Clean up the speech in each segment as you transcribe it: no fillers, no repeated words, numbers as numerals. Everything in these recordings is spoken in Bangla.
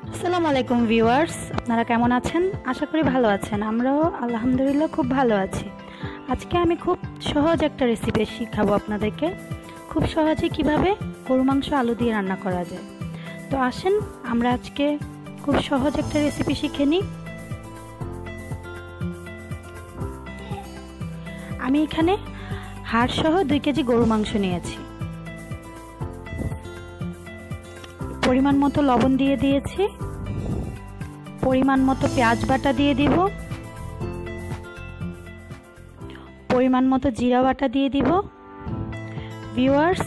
আসসালামু আলাইকুম ভিউয়ার্স, আপনারা কেমন আছেন? আশা করি ভালো আছেন। আমরাও আলহামদুলিল্লাহ খুব ভালো আছি। আজকে আমি খুব সহজ একটা রেসিপি শিখাবো আপনাদেরকে। খুব সহজে কিভাবে গরু মাংস আলু দিয়ে রান্না করা যায়। তো আসেন আমরা আজকে খুব সহজ একটা রেসিপি শিখে নিই। আমি এখানে হাড় সহ 2 কেজি গরু মাংস নিয়েছি। পরিমাণ মতো লবণ দিয়ে দিয়েছি, পরিমাণ মতো পেঁয়াজ বাটা দিয়ে দিব, পরিমাণ মতো জিরা বাটা দিয়ে দিব। ভিউয়ার্স,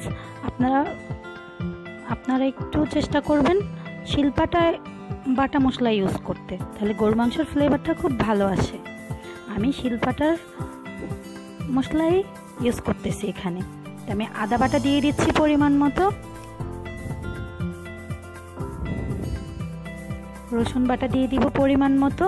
আপনারা একটু চেষ্টা করবেন শিলপাটায় বাটা মশলা ইউজ করতে, তাহলে গরু মাংসের ফ্লেভারটা খুব ভালো আসে। আমি শিলপাটার মশলাই ইউজ করতেছি এখানে। আমি আদা বাটা দিয়ে দিচ্ছি পরিমাণ মতো, রসুন বাটা দিয়ে দিব পরিমাণ মতো,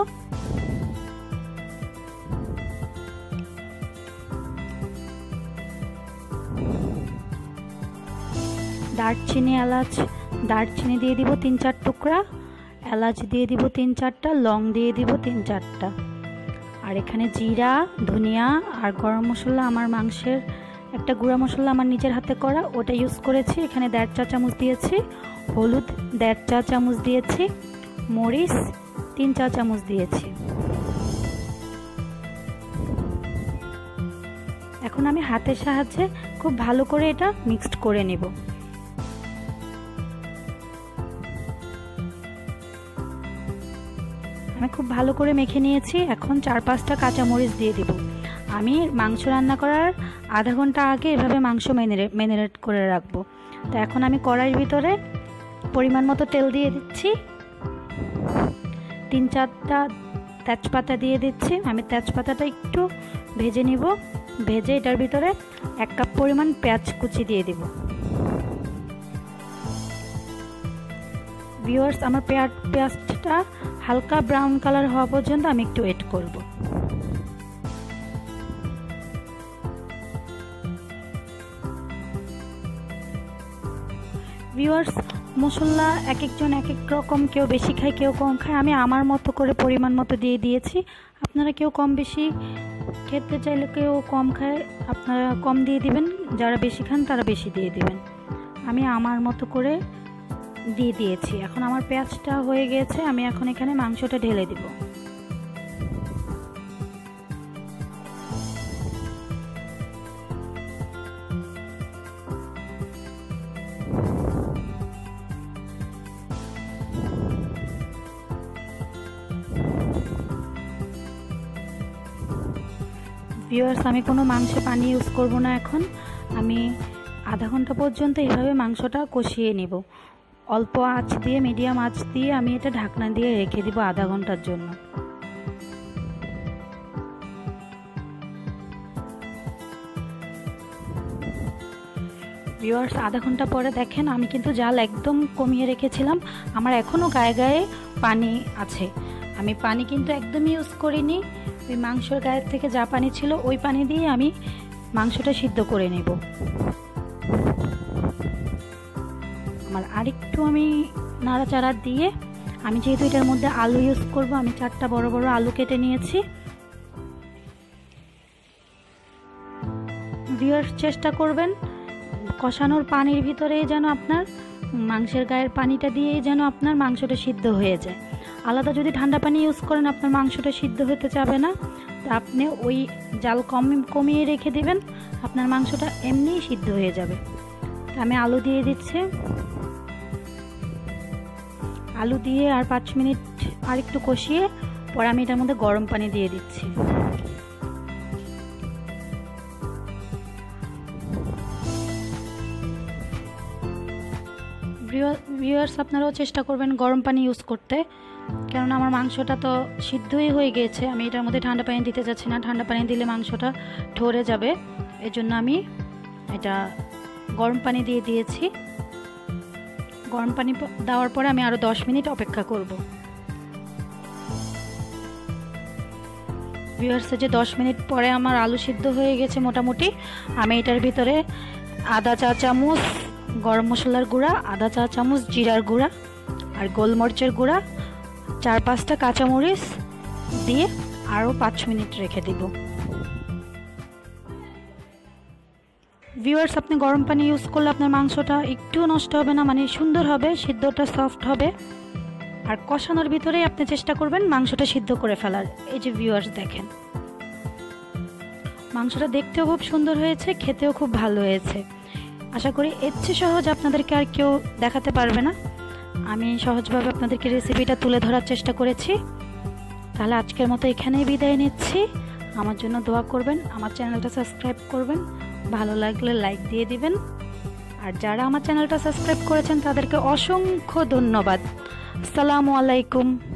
দারচিনি দিয়ে দিব 3-4 টুকরা, এলাচ দিয়ে দিব 3-4টা, লং দিয়ে দিব 3-4টা। আর এখানে জিরা, ধনিয়া আর গরম মশলা, আমার মাংসের একটা গুঁড়া মশলা আমার নিজের হাতে করা, ওটা ইউজ করেছি। এখানে 1.5 চা চামচ দিয়েছি, হলুদ 1.5 চা চামচ দিয়েছি, মরিচ 3 চা চামচ দিয়েছি। এখন আমি হাতের সাহায্যে খুব ভালো করে এটা মিক্সড করে নেব। আমি খুব ভালো করে মেখে নিয়েছি। এখন 4-5টা কাঁচামরিচ দিয়ে দিব। আমি মাংস রান্না করার আধা ঘন্টা আগে এভাবে মাংস ম্যারিনেট করে রাখবো। তো এখন আমি কড়াইয়ের ভিতরে পরিমাণ মতো তেল দিয়ে দিচ্ছি, 3-4টা তেজপাতা দিয়ে দিচ্ছি। আমি তেজপাতাটা একটু ভেজে নিব। ভেজে এটার ভিতরে 1 কাপ পরিমাণ পেঁয়াজ কুচি দিয়ে দিব। ভিউয়ার্স, আমার পেঁয়াজটা হালকা ব্রাউন কালার হওয়া পর্যন্ত আমি একটু ওয়েট করব। ভিউয়ার্স, মশলা এক একজন এক এক রকম, কেউ বেশি খায় কেউ কম খায়। আমি আমার মতো করে পরিমাণ মতো দিয়ে দিয়েছি। আপনারা কেউ কম বেশি খেতে চাইলে কেউ কম খায়, আপনারা কম দিয়ে দিবেন, যারা বেশি খান তারা বেশি দিয়ে দিবেন। আমি আমার মতো করে দিয়ে দিয়েছি। এখন আমার পেঁয়াজটা হয়ে গেছে, আমি এখন এখানে মাংসটা ঢেলে দিব। ভিউয়ার্স, আমি কোনো মাংসে পানি ইউজ করব না। এখন আমি আধা ঘন্টা পর্যন্ত এভাবে মাংসটা কষিয়ে নেব। অল্প আঁচ দিয়ে, মিডিয়াম আঁচ দিয়ে আমি এটা ঢাকনা দিয়ে রেখে দিব আধা ঘন্টার জন্য। ভিউয়ার্স, আধা ঘন্টা পরে দেখেন আমি কিন্তু জাল একদম কমিয়ে রেখেছিলাম। আমার এখনও গায়ে গায়ে পানি আছে। আমি পানি কিন্তু একদম ইউজ করিনি। ওই মাংসের গায়ের থেকে যা পানি ছিল ওই পানি দিয়ে আমি মাংসটা সিদ্ধ করে নেব। আমার আরেকটু আমি নাড়াচাড়া দিয়ে, আমি যেহেতু এটার মধ্যে আলু ইউজ করব, আমি 4টা বড় বড় আলু কেটে নিয়েছি। ভিউয়ার্স, চেষ্টা করবেন কষানোর পানির ভিতরেই যেন আপনার মাংসের গায়ের পানিটা দিয়েই যেন আপনার মাংসটা সিদ্ধ হয়ে যায়। আলাদা যদি ঠান্ডা পানি ইউজ করেন আপনার মাংসটা সিদ্ধ হতে যাবে না। তো আপনি ওই জাল কমিয়ে রেখে দিবেন, আপনার মাংসটা এমনিই সিদ্ধ হয়ে যাবে। তো আমি আলু দিয়ে দিচ্ছি। আলু দিয়ে আর 5 মিনিট আর একটু কষিয়ে পরে আমি এটার মধ্যে গরম পানি দিয়ে দিচ্ছি। ভিউয়ার্স, আপনারাও চেষ্টা করবেন গরম পানি ইউজ করতে, কেননা আমার মাংসটা তো সিদ্ধই হয়ে গিয়েছে। আমি এটার মধ্যে ঠান্ডা পানি দিতে চাচ্ছি না, ঠান্ডা পানি দিলে মাংসটা ঠরে যাবে। এজন্য আমি এটা গরম পানি দিয়ে দিয়েছি। গরম পানি দেওয়ার পরে আমি আরও 10 মিনিট অপেক্ষা করব। ভিউয়ার্স, যে 10 মিনিট পরে আমার আলু সিদ্ধ হয়ে গেছে মোটামুটি। আমি এটার ভিতরে আধা চা চামচ গরম মশলার গুঁড়া, আধা চা চামচ জিরার গুঁড়া আর গোলমরিচের গুঁড়া, 4-5টা কাঁচামরিচ দিয়ে আরও 5 মিনিট রেখে দিব। ভিউয়ার্স, আপনি গরম পানি ইউজ করলে আপনার মাংসটা একটুও নষ্ট হবে না, মানে সুন্দর হবে, সিদ্ধটা সফট হবে। আর কষানোর ভিতরেই আপনি চেষ্টা করবেন মাংসটা সিদ্ধ করে ফেলার। এই যে ভিউয়ার্স দেখেন, মাংসটা দেখতেও খুব সুন্দর হয়েছে, খেতেও খুব ভালো হয়েছে। আশা করি এর চেয়ে সহজ আপনাদেরকে আর কেউ দেখাতে পারবে না। আমি সহজভাবে আপনাদেরকে রেসিপিটা তুলে ধরার চেষ্টা করেছি। তাহলে আজকের মতো এখানেই বিদায় নিচ্ছি। আমার জন্য দোয়া করবেন, আমার চ্যানেলটা সাবস্ক্রাইব করবেন, ভালো লাগলে লাইক দিয়ে দিবেন। আর যারা আমার চ্যানেলটা সাবস্ক্রাইব করেছেন তাদেরকে অসংখ্য ধন্যবাদ। আসসালামু আলাইকুম।